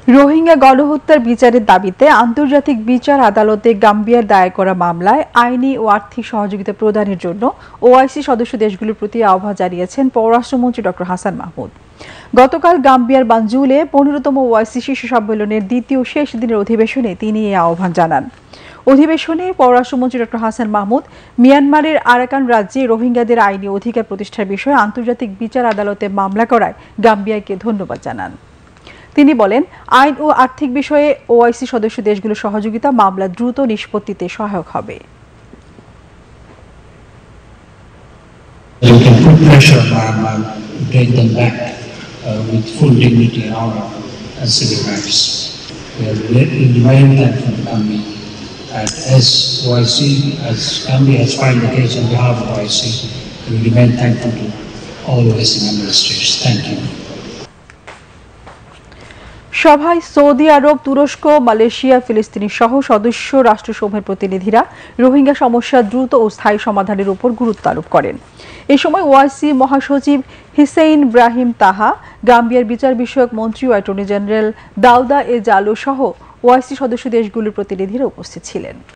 রোহিঙ্গা গণহত্যার বিচারের দাবিতে আন্তর্জাতিক বিচার আদালতে গাম্বিয়ার দায়ের করা মামলায় আইনি ও আর্থিক সহযোগিতা প্রদানের জন্য ওআইসি সদস্য দেশগুলোর প্রতি আহ্বান জানিয়েছেন পররাষ্ট্রমন্ত্রী ডক্টর হাসান মাহমুদ। গতকাল গাম্বিয়ার বানজুলে ১৫তম ওআইসি শীর্ষ সম্মেলনের দ্বিতীয় শেষ দিনের অধিবেশনে তিনি এই আহ্বান জানান। অধিবেশনে পররাষ্ট্রমন্ত্রী ডক্টর হাসান মাহমুদ মিয়ানমারের আরাকান রাজ্যে রোহিঙ্গাদের আইনি অধিকার প্রতিষ্ঠার বিষয়ে আন্তর্জাতিক বিচার আদালতে মামলা করায় গাম্বিয়াকে ধন্যবাদ জানান। তিনি বলেন, আইন ও আর্থিক বিষয়ে ওআইসি সদস্য দেশগুলোর সহযোগিতা মামলা দ্রুত নিষ্পত্তিতে সহায়ক হবে। We can put pressure on Myanmar to take them back with full dignity and honor and civil rights. We remain thankful to Gambia and as OIC, as Gambia has filed the case on behalf of OIC, we remain thankful to all OIC member states. Thank you. সভায় Saudi আরব, তুরস্ক, Malaysia, ফিলিস্তিনি সহ সদস্য রাষ্ট্রসমূহের প্রতিনিধিরা রোহিঙ্গা সমস্যা দ্রুত ও স্থায়ী সমাধানের উপর গুরুত্ব আরোপ করেন। এ সময় ওআইসি মহাসচিব হিসেইন ব্রাহিম তাহা, গাম্বিয়ার বিচার বিষয়ক মন্ত্রী ও অ্যাটর্নি জেনারেল দাউদা এ জালো সহ ওআইসি সদস্য দেশগুলোর প্রতিনিধিরা উপস্থিত ছিলেন।